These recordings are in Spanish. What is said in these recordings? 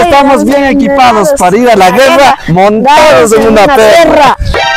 estamos bien equipados para ir a la guerra, montados en una perra.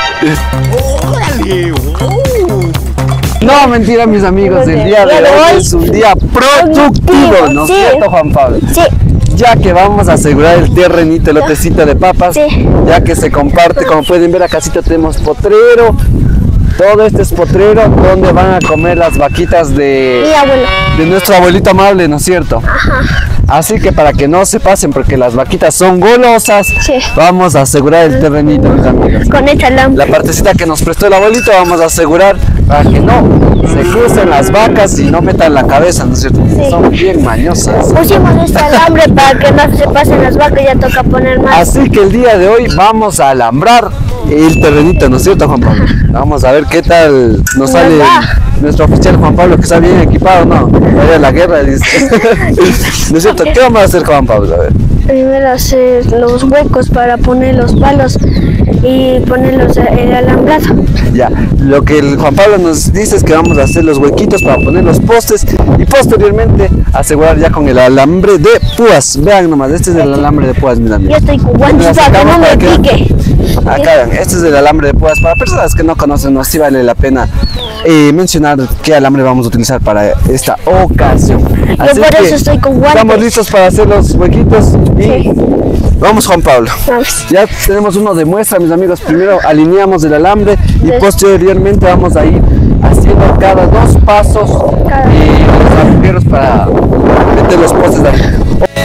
No, mentira, mis amigos, el día de hoy es un día productivo, ¿no es cierto, Juan Pablo? Sí. Ya que vamos a asegurar el terrenito, el lotecito de papas, ya que se comparte, como pueden ver, acá tenemos potrero. Todo este es potrero donde van a comer las vaquitas de nuestro abuelito amable, ¿no es cierto? Ajá. Así que para que no se pasen, porque las vaquitas son golosas, vamos a asegurar el terrenito, mis amigos. Con esta lámpara. La partecita que nos prestó el abuelito vamos a asegurar para que no se crucen las vacas y no metan la cabeza, ¿no es cierto? Son bien mañosas. Pusimos este alambre para que no se pasen las vacas, ya toca poner más. Así que el día de hoy vamos a alambrar el terrenito, ¿no es cierto, Juan Pablo? Vamos a ver qué tal nos sale nuestro oficial Juan Pablo, que está bien equipado, ¿no? Vaya a la guerra, dice. ¿No es cierto? ¿Qué vamos a hacer, Juan Pablo? A ver. Primero hacer los huecos para poner los palos y ponerlos el alambrado. Ya, lo que el Juan Pablo nos dice es que vamos a hacer los huequitos para poner los postes y posteriormente asegurar ya con el alambre de púas. Vean nomás, este es el alambre de púas, mis amigos. Yo estoy con guantes para que no me pique. Acá vean, este es el alambre de púas. Para personas que no conocen, no, sí vale la pena mencionar qué alambre vamos a utilizar para esta ocasión. Así Yo por eso estoy con guantes. Estamos listos para hacer los huequitos y vamos, Juan Pablo. Vamos. Ya tenemos uno de muestra, mis amigos. Primero alineamos el alambre y posteriormente vamos a ir haciendo cada dos pasos los agujeros para meter los postes de arriba.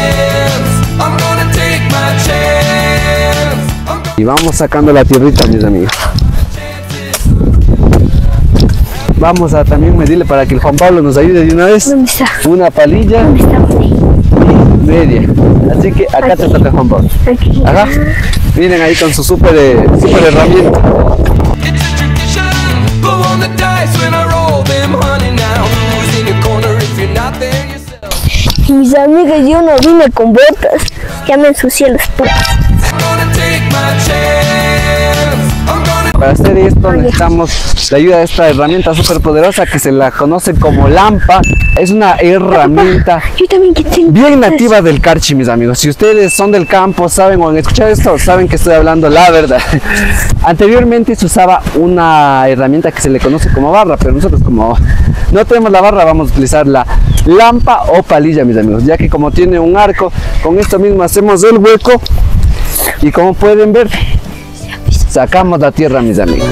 Y vamos sacando la tierrita, mis amigos. Vamos a también medirle para que el Juan Pablo nos ayude de una vez. ¿Dónde está? Una palilla ¿Dónde está? y media. Así que acá te toca, Juan Pablo. Aquí. Ajá. Miren ahí con su super herramienta. Mis amigas, yo no vine con botas. Ya me ensucié los pies. Para hacer esto necesitamos la ayuda de esta herramienta súper poderosa que se la conoce como lampa. Es una herramienta bien nativa del Carchi, mis amigos. Si ustedes son del campo, saben o han escuchado esto, saben que estoy hablando la verdad. Anteriormente se usaba una herramienta que se le conoce como barra, pero nosotros como no tenemos la barra, vamos a utilizar la lampa o palilla, mis amigos, ya que como tiene un arco, con esto mismo hacemos el hueco y como pueden ver, sacamos la tierra, mis amigos.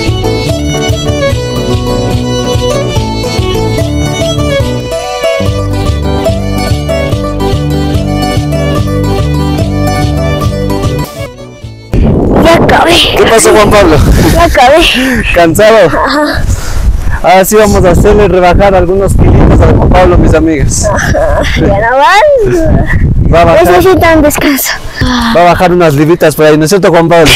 Ya acabé. ¿Qué pasó, Juan Pablo? Ya acabé. ¿Cansado? Ajá. Ahora sí vamos a hacerle rebajar algunos kilitos a Juan Pablo, mis amigos. Ya no más. Va a bajar, Necesitan descanso. va a bajar unas libritas por ahí, ¿no es cierto, Juan Pablo?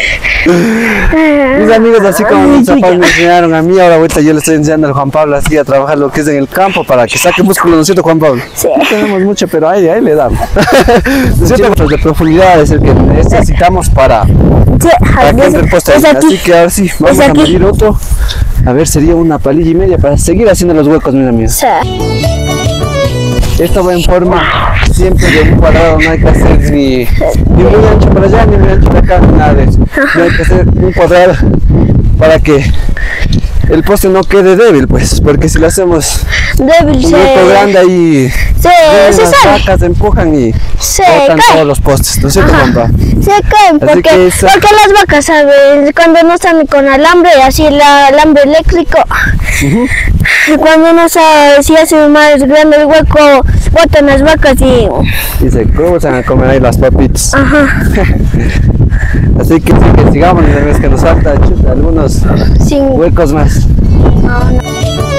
Mis amigos, así como mis papás me enseñaron a mí, ahora ahorita yo le estoy enseñando al Juan Pablo así a trabajar lo que es en el campo para que saque músculo, ¿no es cierto, Juan Pablo? Sí. No tenemos mucho, pero ahí le damos. ¿No es cierto? De profundidad es el que necesitamos para que entre el poste. Así que ahora sí, vamos a medir otro. A ver, sería una palilla y media para seguir haciendo los huecos, mis amigos. Sí. Esto va en forma siempre de un cuadrado, no hay que hacer ni muy ancho para allá, ni muy ancho para acá, nada de eso. No hay que hacer un cuadrado para que el poste no quede débil, pues, porque si lo hacemos Débil, un hueco grande ahí, se las sale. vacas empujan y Se botan cae. todos los postes, ¿no es cierto, Juanpa? Se caen Así que porque las vacas, ¿sabes? Cuando no están con alambre, así el alambre eléctrico, cuando no sabe si hace más grande el hueco, botan las vacas Y se cruzan a comer ahí las papitas. Ajá. Así que sigamos, mis amigos, que nos falta algunos Sin... huecos más. No, no.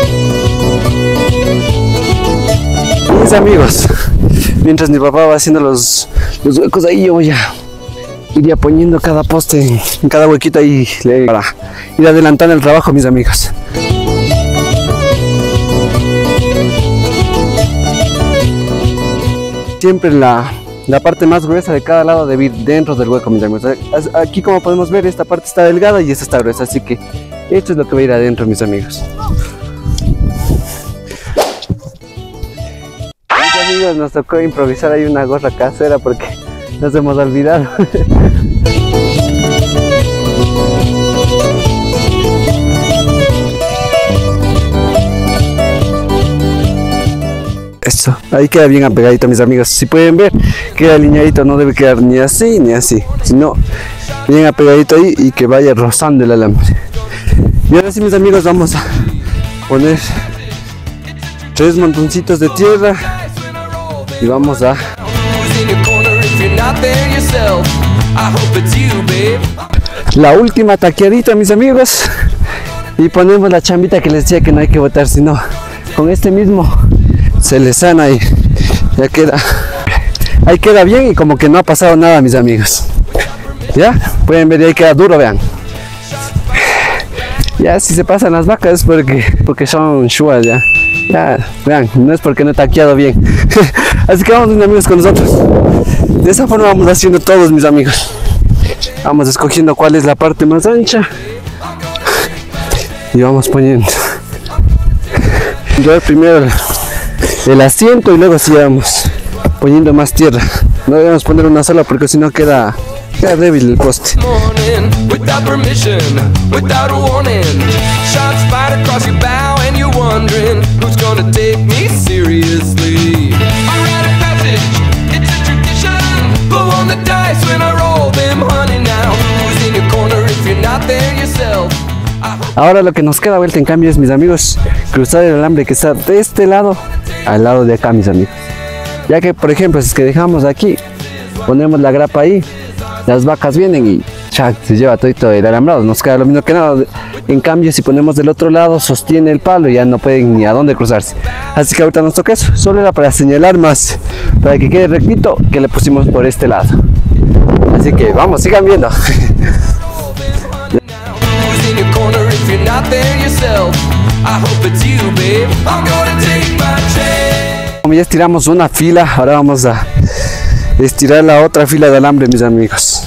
Mis amigos, mientras mi papá va haciendo los huecos ahí, yo voy a iría poniendo cada poste en cada huequito ahí para ir adelantando el trabajo, mis amigos. Siempre la parte más gruesa de cada lado debe ir dentro del hueco, mis amigos. Aquí, como podemos ver, esta parte está delgada y esta está gruesa, así que esto es lo que va a ir adentro, mis amigos. amigos, nos tocó improvisar ahí una gorra casera porque nos hemos olvidado. Eso, ahí queda bien apegadito, mis amigos. Si pueden ver, queda alineadito, no debe quedar ni así ni así, sino bien apegadito ahí y que vaya rozando el alambre. Y ahora sí, mis amigos, vamos a poner 3 montoncitos de tierra y vamos a la última taqueadita, mis amigos, y ponemos la chambita que les decía que no hay que botar, sino con este mismo se le sana y ya queda, ahí queda bien y como que no ha pasado nada, mis amigos. Ya pueden ver, ahí queda duro, vean. Ya si se pasan las vacas es porque son shuas, ya vean, no es porque no he taqueado bien. Así que vamos, mis amigos, con nosotros. De esa forma vamos haciendo todos, mis amigos. Vamos escogiendo cuál es la parte más ancha y vamos poniendo primero el asiento y luego sí vamos poniendo más tierra. No debemos poner una sola porque si no queda débil el poste. Ahora lo que nos queda vuelta en cambio es, mis amigos, cruzar el alambre que está de este lado al lado de acá, mis amigos. Ya que, por ejemplo, si es que dejamos aquí, ponemos la grapa ahí, las vacas vienen y se lleva todo el alambrado, nos queda lo mismo que nada. En cambio, si ponemos del otro lado, sostiene el palo y ya no pueden ni a dónde cruzarse. Así que ahorita nos toca eso, solo era para señalar más, para que quede rectito, que le pusimos por este lado. Así que vamos, sigan viendo. Como ya estiramos una fila, ahora vamos a estirar la otra fila de alambre, mis amigos.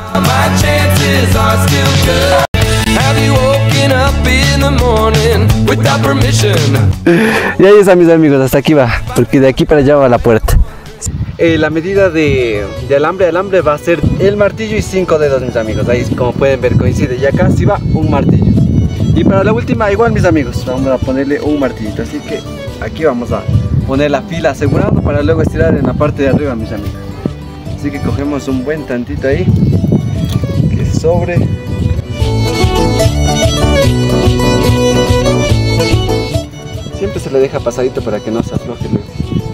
Y ahí está, mis amigos, hasta aquí va, porque de aquí para allá va la puerta. La medida de alambre va a ser el martillo y 5 dedos, mis amigos. Ahí, como pueden ver, coincide. Y acá sí va un martillo. Y para la última igual, mis amigos, vamos a ponerle un martillito. Así que aquí vamos a poner la fila asegurando para luego estirar en la parte de arriba, mis amigos. Así que cogemos un buen tantito ahí, que sobre. Siempre se le deja pasadito para que no se afloje luego.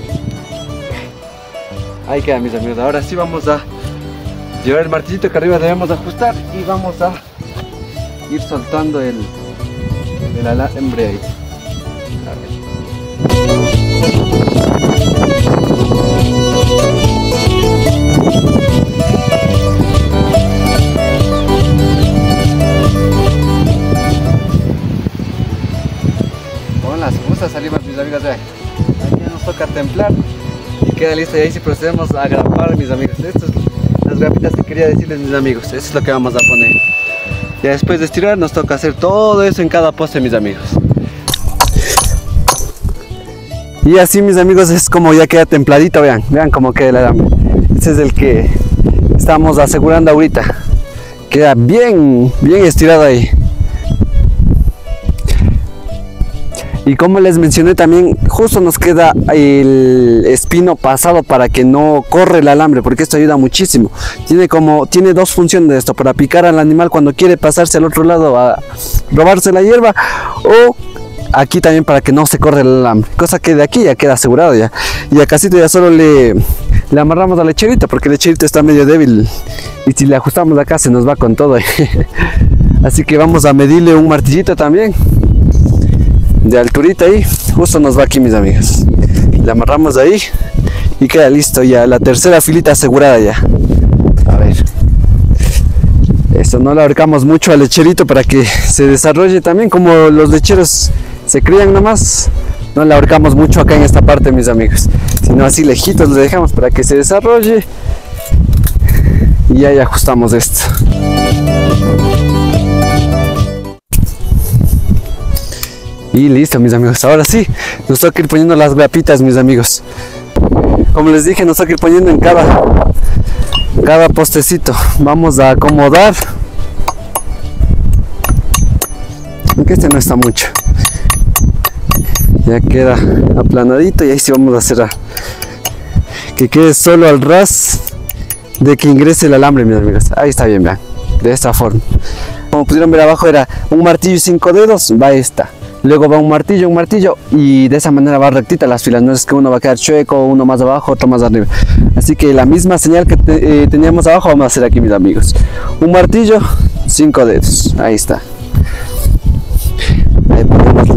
Ahí queda, mis amigos. Ahora sí vamos a llevar el martillito que arriba debemos ajustar y vamos a ir soltando el alambre ahí. Con las justas salimos, mis amigos. Aquí nos toca templar y queda listo. Y ahí sí procedemos a grapar, mis amigos. Estas son las grapitas que quería decirles, mis amigos. Eso es lo que vamos a poner. Ya después de estirar nos toca hacer todo eso en cada poste, mis amigos. Y así, mis amigos, es como ya queda templadito. Vean cómo queda el alambre. Este es el que estamos asegurando ahorita. Queda bien estirado ahí. Y como les mencioné también, justo nos queda el espino pasado para que no corre el alambre, porque esto ayuda muchísimo. Tiene dos funciones de esto: para picar al animal cuando quiere pasarse al otro lado a robarse la hierba, o aquí también para que no se corre el alambre, cosa que de aquí ya queda asegurado ya. Y acá sí ya solo le amarramos al lecherito, porque el lecherito está medio débil y si le ajustamos de acá se nos va con todo. Así que vamos a medirle un martillito también de alturita ahí, justo nos va aquí, mis amigos. Le amarramos ahí y queda listo ya, la tercera filita asegurada ya. A ver, esto no le ahorcamos mucho al lecherito para que se desarrolle también, como los lecheros se crían nomás. No le ahorcamos mucho acá en esta parte, mis amigos, sino así lejitos le dejamos para que se desarrolle y ya ajustamos esto. Y listo, mis amigos. Ahora sí, nos toca ir poniendo las grapitas, mis amigos. como les dije, nos hay que ir poniendo en cada postecito. Vamos a acomodar, aunque este no está mucho, ya queda aplanadito, y ahí sí vamos a hacer que quede solo al ras de que ingrese el alambre, mis amigos. Ahí está bien, vean, de esta forma. Como pudieron ver abajo, era un martillo y 5 dedos, va esta. Luego va un martillo, y de esa manera va rectita las filas. No es que uno va a quedar chueco, uno más abajo, otro más arriba. Así que la misma señal que teníamos abajo vamos a hacer aquí, mis amigos. Un martillo, 5 dedos, ahí está. Ahí ponemos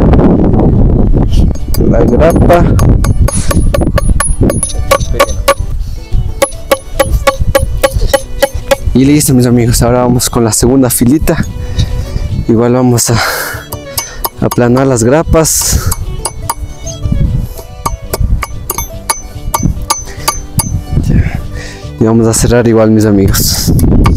la grapa. Y listo, mis amigos, ahora vamos con la segunda filita. Igual vamos a aplanar las grapas. Y vamos a cerrar igual, mis amigos.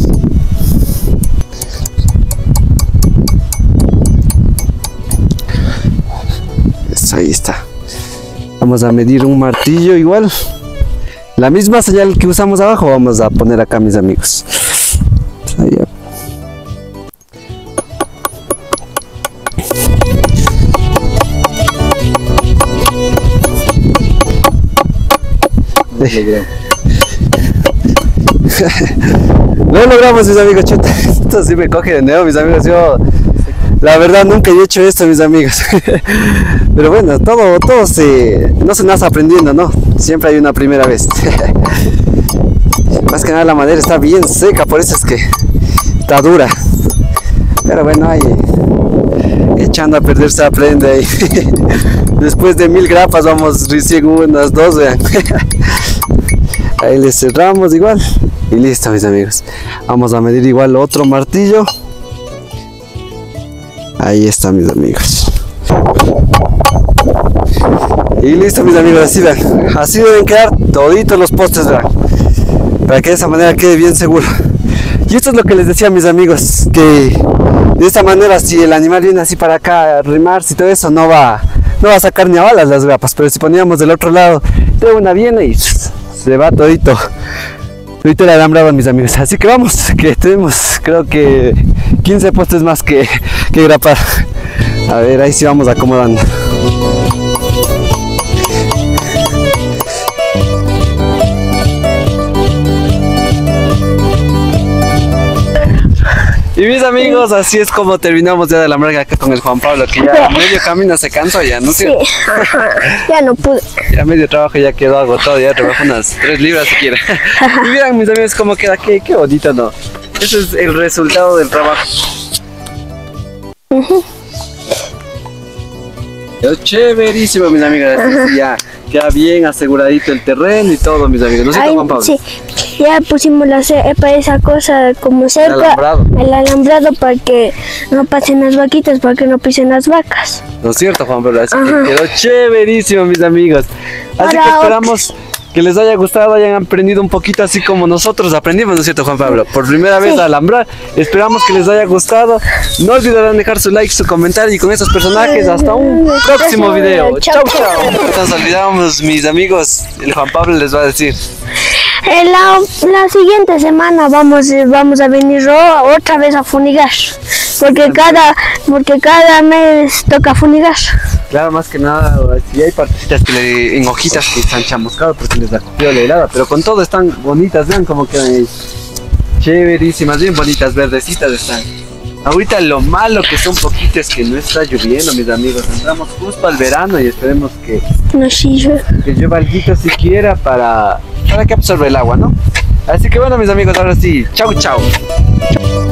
Eso, ahí está. Vamos a medir un martillo igual. La misma señal que usamos abajo vamos a poner acá, mis amigos. Ahí. Lo logramos, mis amigos. Chuta, esto sí me coge de nuevo, mis amigos. Yo, la verdad, nunca he hecho esto, mis amigos. Pero bueno, todo no se nace aprendiendo, ¿no? Siempre hay una primera vez. Más que nada la madera está bien seca, por eso es que está dura. Pero bueno, ahí echando a perder se aprende ahí. Después de 1000 grapas vamos recién unas 2, vean. Ahí le cerramos igual y listo, mis amigos. Vamos a medir igual otro martillo. Ahí está, mis amigos. Y listo, mis amigos, así vean. Así deben quedar toditos los postes, vean, para que de esa manera quede bien seguro. Y esto es lo que les decía, mis amigos, que de esta manera, si el animal viene así para acá a arrimarse y todo eso, no va a sacar ni a balas las grapas. Pero si poníamos del otro lado, de una viene y se va todito el alambrado, mis amigos. Así que vamos, que tenemos creo que 15 postes más que grapar. A ver, ahí sí vamos acomodando. Y mis amigos, así es como terminamos ya de alambrar acá con el Juan Pablo, que ya medio camino se cansó ya, ¿no? Sí, ya no pude. Ya medio trabajo ya quedó agotado, ya trabajo unas 3 libras si quiere. Y miren, mis amigos, cómo queda, qué bonito, ¿no? Ese es el resultado del trabajo. Quedó chéverísimo, mis amigos. Ya queda bien aseguradito el terreno y todo, mis amigos. ¿No es cierto, Juan Pablo? Sí, ya pusimos esa cosa como cerca, el alambrado para que no pasen las vaquitas, para que no pisen las vacas. ¿No es cierto, Juan Pablo? Así que quedó chéverísimo, mis amigos. Así que esperamos que les haya gustado, hayan aprendido un poquito así como nosotros aprendimos, ¿no es cierto, Juan Pablo? Por primera vez a alambrar. Esperamos que les haya gustado. No olvidarán dejar su like, su comentario, y con estos personajes hasta un próximo video. Chau, chau. Nos olvidamos, mis amigos, el Juan Pablo les va a decir. La siguiente semana vamos a venir otra vez a funigar, porque cada mes toca funigar. Claro, más que nada, si hay partecitas en hojitas que están chamuscadas porque les ha cogido la helada, pero con todo están bonitas, vean cómo quedan ahí. Chéverísimas, bien bonitas, verdecitas están. Ahorita lo malo que son poquitas es que no está lloviendo, mis amigos. Entramos justo al verano y esperemos que llueva algo siquiera para que absorba el agua, ¿no? Así que bueno, mis amigos, ahora sí, chau, chau.